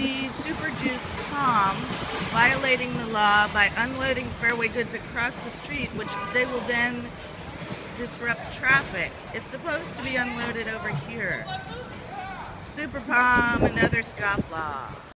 see Super Juice Palm violating the law by unloading Fairway goods across the street, which they will then disrupt traffic. It's supposed to be unloaded over here. Super Palm, another scofflaw.